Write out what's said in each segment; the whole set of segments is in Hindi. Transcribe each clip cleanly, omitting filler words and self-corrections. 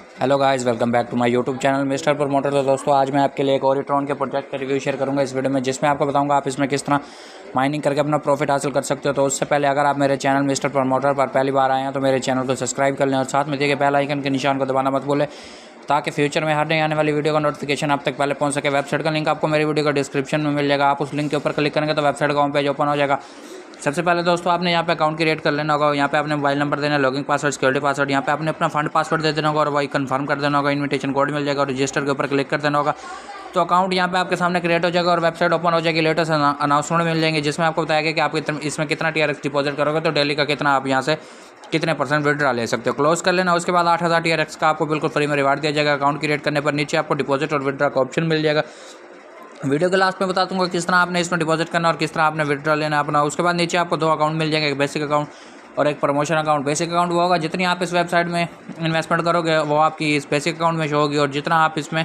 Hello guys, welcome back to my YouTube channel Mister Promoter. तो दोस्तों, आज मैं आपके लिए एक और ट्रॉन के प्रोजेक्ट का रिव्यू शेयर करूंगा इस वीडियो में, जिसमें आपको बताऊंगा आप इसमें किस तरह माइनिंग करके अपना प्रॉफिट हासिल कर सकते हो। तो उससे पहले अगर आप मेरे चैनल मिस्टर प्रमोटर पर पहली बार आए हैं तो मेरे चैनल को सब्सक्राइब कर लें और साथ में दिए गए बेल आइकन के निशान को दबाना मत भूलें, ताकि फ्यूचर में हर नई आने वाली वीडियो का नोटिफिकेशन आप तक पहले पहुंच सके। वेबसाइट का लिंक आपको मेरी वीडियो का डिस्क्रिप्शन में मिल जाएगा। आप उस लिंक के ऊपर क्लिक करेंगे तो वेबसाइट का होम पेज ओपन हो जाएगा। सबसे पहले दोस्तों, आपने यहाँ पे अकाउंट क्रिएट कर लेना होगा। यहाँ पे आपने मोबाइल नंबर देना है, लॉगिन पासवर्ड, सिक्योरिटी पासवर्ड। यहाँ पे आपने अपना फंड पासवर्ड दे देना होगा और वही कंफर्म कर देना होगा। इन्विटेशन कोड मिल जाएगा और रजिस्टर के ऊपर क्लिक कर देना होगा। तो अकाउंट यहाँ पे आपके सामने क्रिएट हो जाएगा और वेबसाइट ओपन हो जाएगी। लेटेस्ट अनाउंसमेंट मिल जाएंगे जिसमें आपको बताया कि आप इसमें कितना TRX डिपॉजिट करोगे तो डेली का कितना आप यहाँ से कितने % विड्रॉ ले सकते हो। क्लोज कर लेना। उसके बाद 8000 TRX का आपको बिल्कुल फ्री में रिवार्ड दिया जाएगा। अकाउंट क्रिएट करने पर नीचे आपको डिपॉजिट और विड्रॉ का ऑप्शन मिल जाएगा। वीडियो के लास्ट में बता दूंगा किस तरह आपने इसमें डिपॉजिट करना और किस तरह आपने विड्रॉ लेना अपना। उसके बाद नीचे आपको 2 अकाउंट मिल जाएंगे, एक बेसिक अकाउंट और एक प्रमोशन अकाउंट। बेसिक अकाउंट वो होगा जितनी आप इस वेबसाइट में इन्वेस्टमेंट करोगे वो आपकी इस बेसिक अकाउंट में शो होगी, और जितना आप इसमें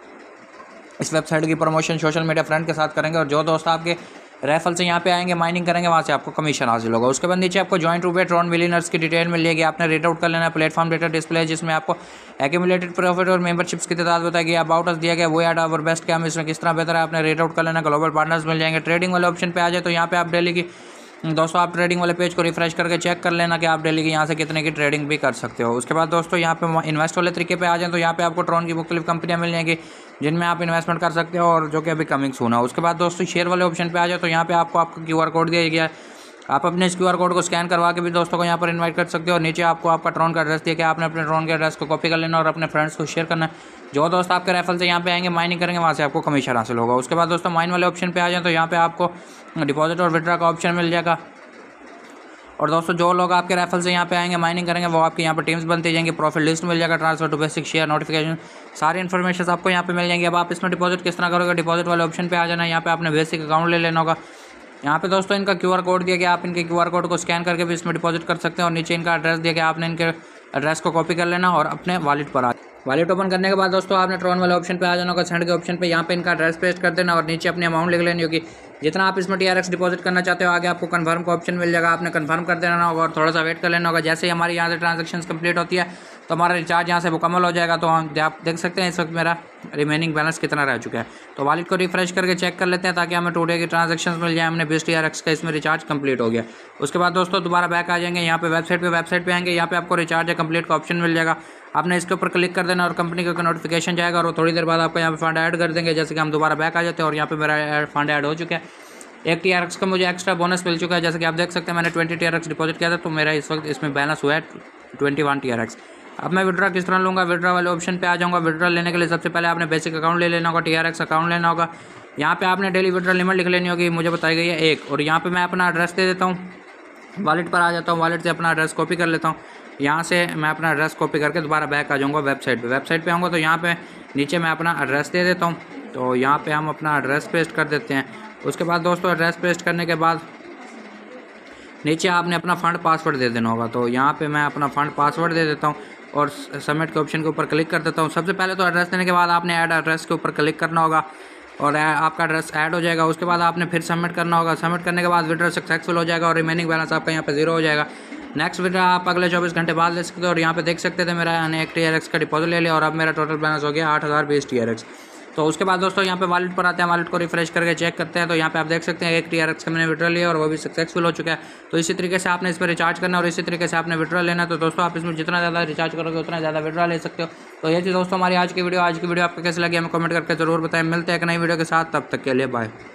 इस वेबसाइट की प्रमोशन सोशल मीडिया फ्रेंड के साथ करेंगे और जो दोस्त आपके रेफल से यहाँ पे आएंगे माइनिंग करेंगे वहाँ से आपको कमीशन हासिल होगा। उसके बाद नीचे आपको जॉइंट रूपे ट्रॉन मिलियनर्स की डिटेल मिल जाएगी। आपने रीड आउट कर लेना है। प्लेटफॉर्म डेटा डिस्प्ले जिसमें आपको एक्यूमुलेटेड प्रॉफिट और मेंबरशिप्स की तादाद बताएगी। अबाउट अस दिया गया, वो एड आवर बेस्ट क्या हम इसमें किस तरह बेहतर है, आपने रीड आउट कर लेना। ग्लोबल पार्टनर्स मिल जाएंगे। ट्रेडिंग वाले ऑप्शन पे आ जाए तो यहाँ पे आप डेली की दोस्तों आप ट्रेडिंग वाले पेज को रिफ्रेश करके चेक कर लेना कि आप डेली की यहाँ से कितने की ट्रेडिंग भी कर सकते हो। उसके बाद दोस्तों यहाँ पे इन्वेस्ट वाले तरीके पे आ जाए तो यहाँ पे आपको ट्रॉन की मुख्तलिफ कंपनियाँ मिल जाएंगी जिनमें आप इन्वेस्टमेंट कर सकते हो और जो कि अभी कमिंग सून है। उसके बाद दोस्तों शेयर वाले ऑप्शन पे आ जाए तो यहाँ पे आपको आपका QR कोड दिया गया है। आप अपने इस QR कोड को स्कैन करवा के भी दोस्तों को यहाँ पर इन्वाइट कर सकते हो। और नीचे आपको आपका ट्रॉन का एड्रेस दिया कि आपने अपने ट्रॉन के एड्रेस को कॉपी कर लेना और अपने फ्रेंड्स को शेयर करना है। जो दोस्त आपके रेफल से यहाँ पे आएंगे माइनिंग करेंगे वहाँ से आपको कमीशन हासिल होगा। उसके बाद दोस्तों माइन वाले ऑप्शन पे आ जाए तो यहाँ पे आपको डिपॉजिट और विड्रॉ का ऑप्शन मिल जाएगा। और दोस्तों जो लोग आपके रेफल से यहाँ पे आएंगे माइनिंग करेंगे वो आपके यहाँ पर टीम्स बनती जाएंगी। प्रॉफिट लिस्ट मिल जाएगा, transfer to basic, share, notification, सारी इन्फॉर्मेशन आपको यहाँ पे मिल जाएंगी। अब आप इसमें डिपॉजिट किस तरह करोगे, डिपॉजिट वाले ऑप्शन पे आ जाना है। यहाँ पे आपने बेसिक अकाउंट ले लेना होगा। यहाँ पे दोस्तों इनका QR कोड दिया गया, आप इनके QR कोड को स्कैन करके भी इसमें डिपॉजिट कर सकते हैं। और नीचे इनका एड्रेस दिया गया, आपने इनके एड्रेस को कॉपी कर लेना और अपने वॉलेट पर आ वॉलेट ओपन करने के बाद दोस्तों आपने ट्रॉन वाले ऑप्शन पे आ जाना होगा। सेंड के ऑप्शन पे यहाँ पे इनका एड्रेस पेस्ट कर देना और नीचे अपनी अमाउंट लिख लेनी होगी जितना आप इसमें TRX डिपॉजिट करना चाहते हो। आगे आपको कंफर्म का ऑप्शन मिल जाएगा, आपने कंफर्म कर देना होगा और थोड़ा सा वेट कर लेना होगा। जैसे ही हमारी यहाँ से ट्रांजेक्शन कंप्लीट होती है तो हमारा रिचार्ज यहाँ से मुकम्मल हो जाएगा। तो आप देख सकते हैं इस वक्त मेरा रिमेनिंग बैलेंस कितना रह चुका है। तो वॉलेट को रिफ्रेश करके चेक कर लेते हैं ताकि हमें टुडे की ट्रांजेक्शन मिल जाए। हमने 20 TRX का इसमें रिचार्ज कंप्लीट हो गया। उसके बाद दोस्तों दोबारा बैक आ जाएंगे यहाँ पे वेबसाइट पे आएंगे। यहाँ पे आपको रिचार्ज है कंप्लीट का ऑप्शन मिल जाएगा। आपने इसके ऊपर क्लिक कर देना और कंपनी का नोटिफिकेशन जाएगा और थोड़ी देर बाद आपको यहाँ पे फंड ऐड कर देंगे। जैसे कि हम दोबारा बैक आ जाते हैं और यहाँ पे मेरा फंड ऐड हो चुका है। एक TRX का मुझे एक्स्ट्रा बोनस मिल चुका है। जैसे कि आप देख सकते हैं मैंने 20 TRX डिपॉजिट किया था तो मेरा इस वक्त इसमें बैलेंस हुआ है 21 TRX। अब मैं विड्रॉ किस तरह लूँगा, विड्रॉ वाले ऑप्शन पे आ जाऊँगा। विड्रॉ लेने के लिए सबसे पहले आपने बेसिक अकाउंट ले लेना होगा, TRX अकाउंट लेना होगा। यहाँ पे आपने डेली विड्रॉ लिमिट लिख लेनी होगी, मुझे बताई गई है 1। और यहाँ पे मैं अपना एड्रेस दे देता हूँ, वॉलेट पर आ जाता हूँ, वॉलेट से अपना एड्रेस कॉपी कर लेता हूँ। यहाँ से मैं अपना एड्रेस कॉपी करके दोबारा बैक आ जाऊँगा वेबसाइट पे आऊँगा तो यहाँ पे नीचे मैं अपना एड्रेस दे देता हूँ। तो यहाँ पे हम अपना एड्रेस पेस्ट कर देते हैं। उसके बाद दोस्तों एड्रेस पेस्ट करने के बाद नीचे आपने अपना फंड पासवर्ड दे देना होगा। तो यहाँ पे मैं अपना फंड पासवर्ड दे देता हूँ और सबमिट के ऑप्शन के ऊपर क्लिक कर देता हूँ। सबसे पहले तो एड्रेस देने के बाद आपने ऐड एड्रेस के ऊपर क्लिक करना होगा और आपका एड्रेस ऐड हो जाएगा। उसके बाद आपने फिर सबमिट करना होगा। सबमिट करने के बाद विड्रॉ सक्सेसफुल हो जाएगा और रिमेनिंग बैलेंस आपका यहाँ पे 0 हो जाएगा। नेक्स्ट विड्रॉ आप अगले 24 घंटे बाद ले सकते हो। और यहाँ पे देख सकते थे मेरा एक TRX का डिपॉजिट ले लिया और अब मेरा टोटल बैलेंस हो गया 8020 TRX। तो उसके बाद दोस्तों यहाँ पे वॉलेट पर आते हैं, वॉलेट को रिफ्रेश करके चेक करते हैं तो यहाँ पे आप देख सकते हैं एक TRX का मैंने विड्रॉ लिया और वो भी सक्सेसफुल हो चुका है। तो इसी तरीके से आपने इसमें रिचार्ज करना और इसी तरीके से आपने विड्रॉ लेना। तो दोस्तों आप इसमें जितना ज़्यादा रिचार्ज करोगे उतना ज़्यादा विड्रॉ ले सकते हो। तो ये थी दोस्तों हमारी आज की वीडियो आपको कैसी लगी हमें कमेंट करके जरूर बताएं। मिलते हैं एक नई वीडियो के साथ, तब तक के लिए बाय।